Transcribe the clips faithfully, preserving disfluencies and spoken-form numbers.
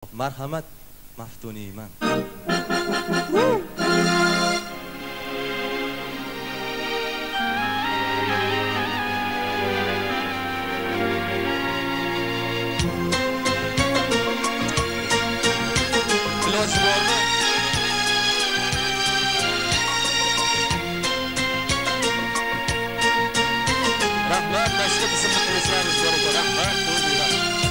Marhamat, Maftuniyman. Rahmat, tashkil qismni qilishlaringiz kerak. Rahmat, to'g'ri.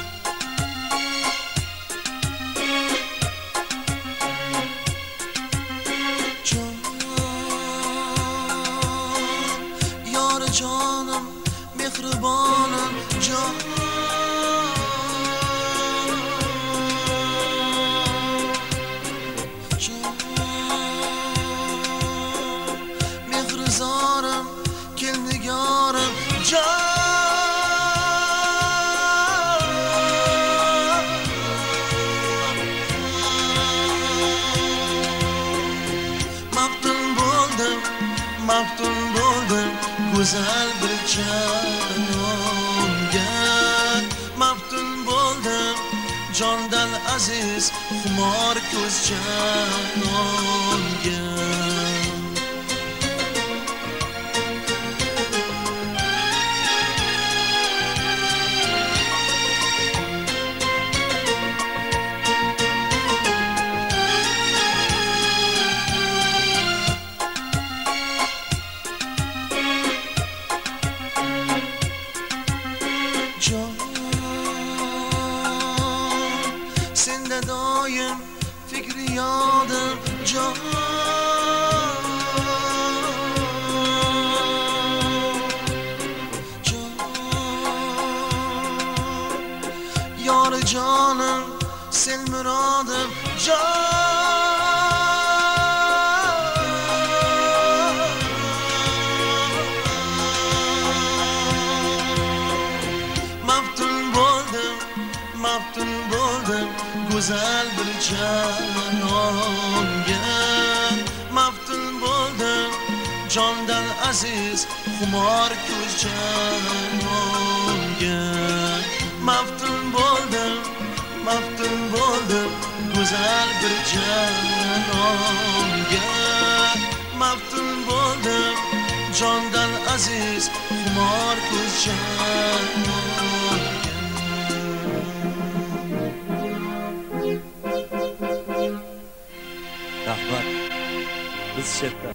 Canım, mehribanım, can. Can, mehrizarım, kelnigarım, can. Maftun buldum, maftun buldum. Güzel bir canonga maftun buldum, jondan aziz xumor ko'z janonga. Sende doyum fikri yadım can. Can, yar canım, sen muradım can. Maftun buldum, maftun buldum. Güzel bir canonga maftun buldum, jondan aziz xumor ko'z janonga. Maftun buldum, maftun buldum, güzel bir canonga maftun buldum, jondan aziz xumor ko'z janonga. Rahmat. Biz shetda